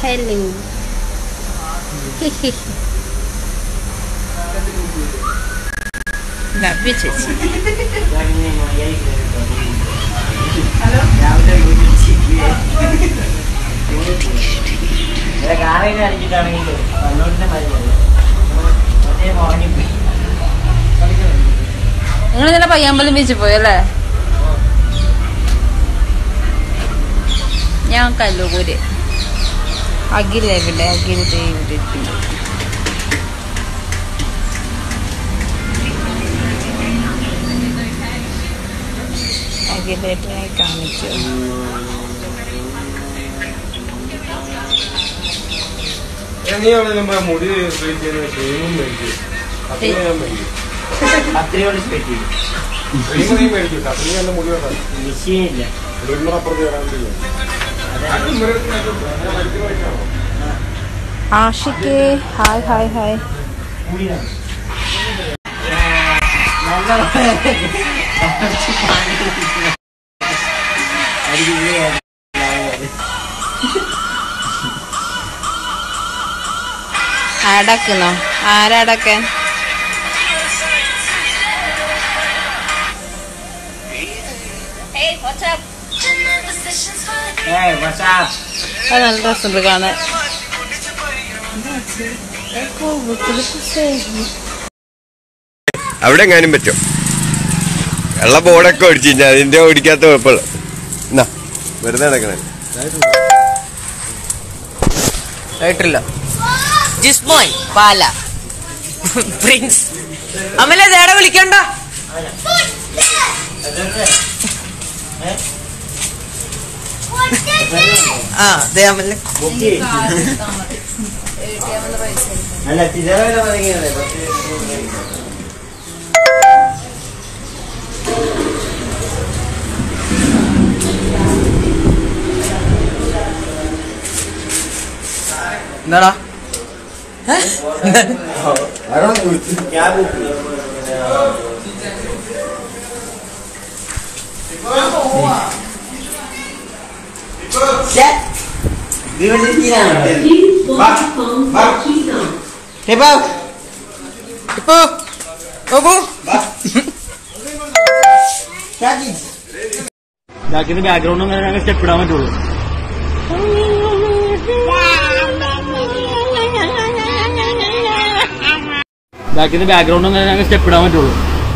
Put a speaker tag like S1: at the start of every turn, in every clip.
S1: hello. Nabi ചേച്ചി. നിങ്ങൾ ഇന്നലെ പയ്യാമ്പലം ബീച്ചിൽ പോയല്ലേ? ഞാൻ കല്ലൂര്. അഖില ഇവിടെ? അഖില ഇവിടെ അഖിലേട്ടനെ കാണിച്ചു.
S2: മുടി
S1: ആഷിക്ക് ഹായ് ഹായ് ഹായ്. അടക്കുന്നോ? ആരടക്കാൻ? അത് നല്ല രസമുണ്ട് കാണാൻ.
S3: അവിടെ എങ്ങാനും പറ്റും. വെള്ള ബോർഡൊക്കെ ഓടിച്ചു കഴിഞ്ഞാൽ അതിന്റെ ഓടിക്കാത്ത കുഴപ്പമില്ല. എന്നാ വെറുതെ നടക്കണേ
S4: കേട്ടില്ല. ജിസ്മോൻ പാല പ്രിൻസ് അമല ദേടെ വിളിക്കണ്ട. ആ അതെ അമല. എന്താടാ
S2: ബാക്ക്ഗ്രൗണ്ട് അങ്ങനെ സ്റ്റെപ്പ് ഇടാൻ പറ്റുള്ളൂ. ബാക്ക്ഗ്രൗണ്ട് അങ്ങനെ സ്റ്റെപ്പ് ഇടാൻ പറ്റുള്ളൂ.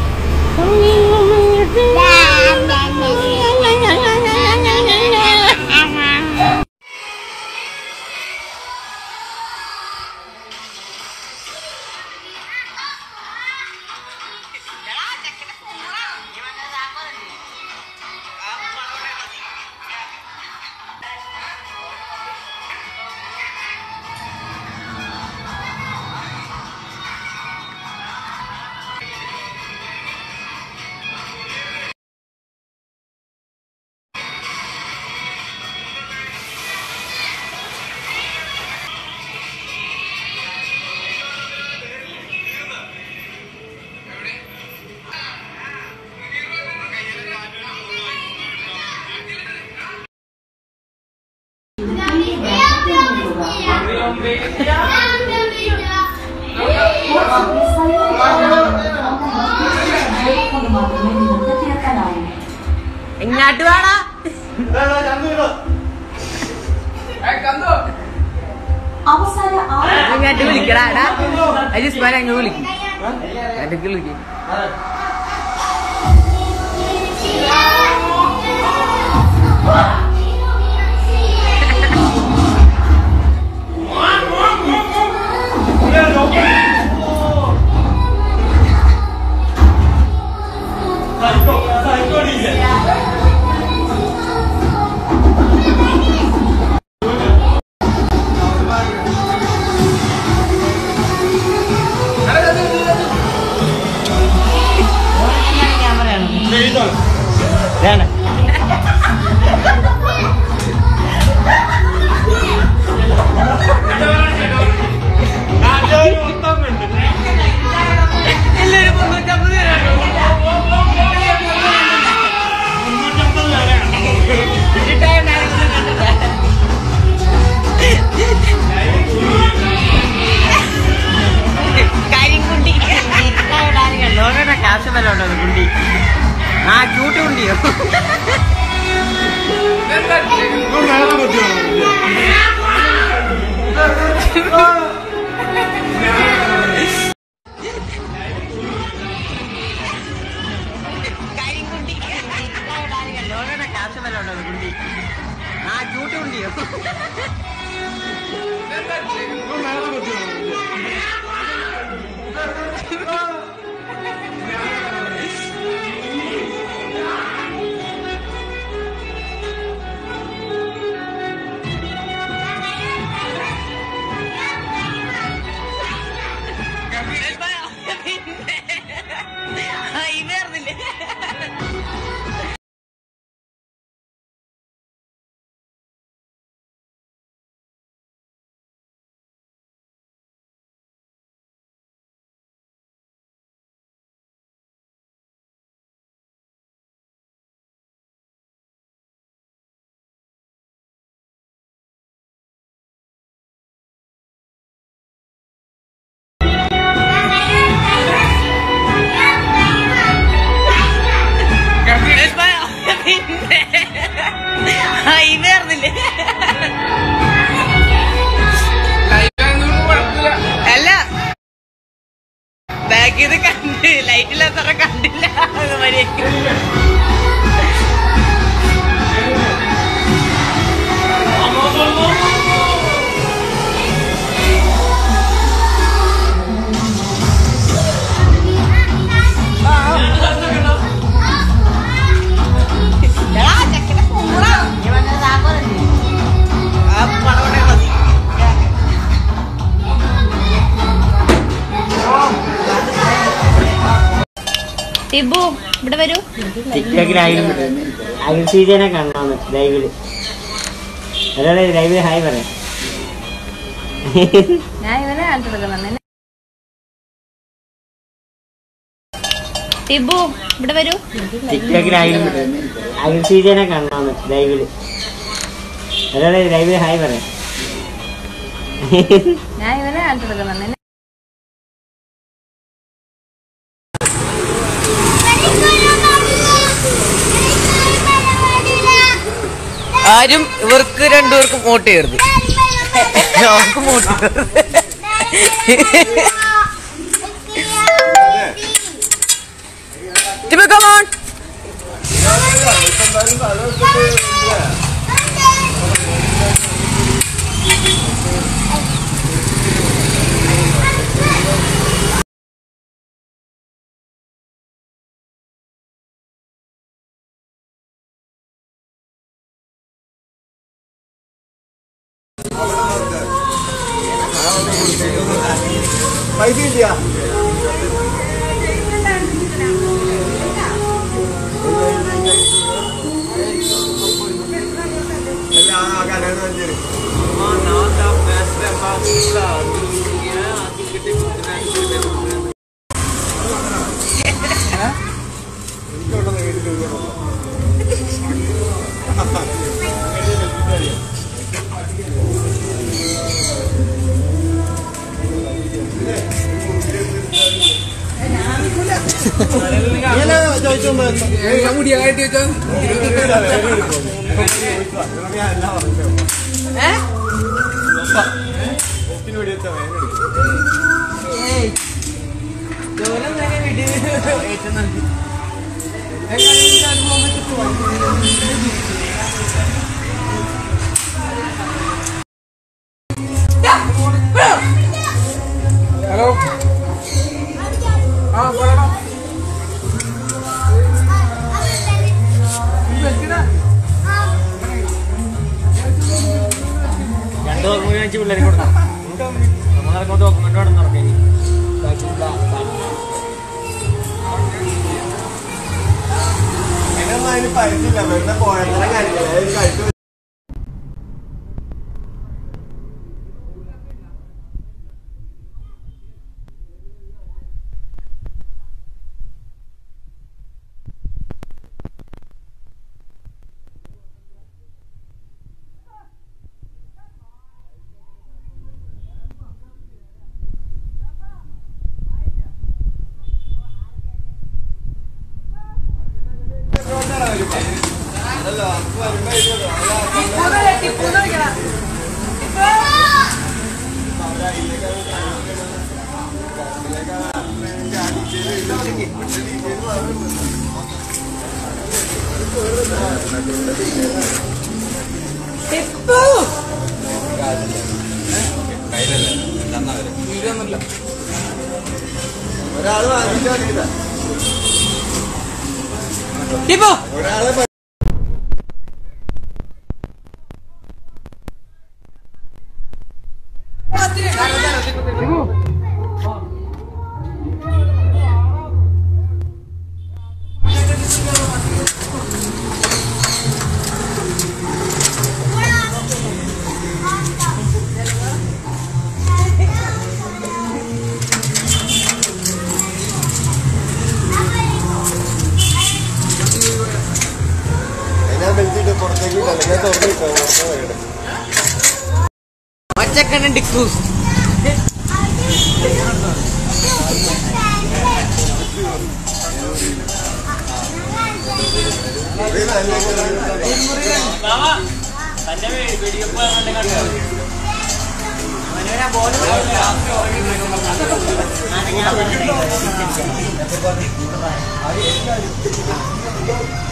S4: എങ്ങാട്ട് വേണ ഇങ്ങോട്ട് വിളിക്കടാ. ജിസ്മാൻ അങ്ങ് വിളിക്കും. അതൊക്കെ വിളിക്കും.
S2: Dana.
S1: അല്ല ബാക്ക് ഇത് കണ്ട് ലൈറ്റില്ലാത്തറ കണ്ടില്ല ടിബു ഇവിടെ വരൂ.
S5: അഖിൽസീജനെ കാണാന്ന് ലൈവില്. ഒരാളെ ലൈവില് ഹായ് പറയാം.
S1: ഞാൻ ഇവനെ കാണിച്ചെടുക്കുന്നുണ്ട്. ടിബു ഇവിടെ വരൂ.
S5: അഖിൽസീജനെ കാണാന്ന് ലൈവില്. ഒരാളെ ലൈവില് ഹായ് പറയാം.
S1: ഞാൻ ഇവനെ കാണിച്ചെടുക്കുന്നുണ്ട്.
S4: ആരും ഇവർക്ക് രണ്ടുപേർക്കും വോട്ട് ചെയ്യരുത്. ഞങ്ങൾക്ക് വോട്ട്
S2: പിള്ളേരെ കൊടുക്കാം. നമ്മളെ ഡോക്യുമെന്റ് വേണം നടക്കാൻ.
S3: പരിചില്ല വെറുതെ പോയത്ര കാര്യങ്ങൾ അതല്ലോ ഒരാള് വാങ്ങിച്ചോണ്ടിരിക്കുന്ന ഒരാളെ
S4: ഒറ്റക്കണ്ണൻ ഡിക്കൂസ്
S5: ബോൾ